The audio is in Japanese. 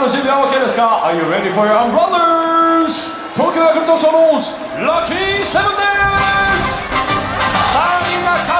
の準備は OK ですか？ Are you ready for your brothers? 東京ヤクルトスワローズラッキーセブンです。さあみんな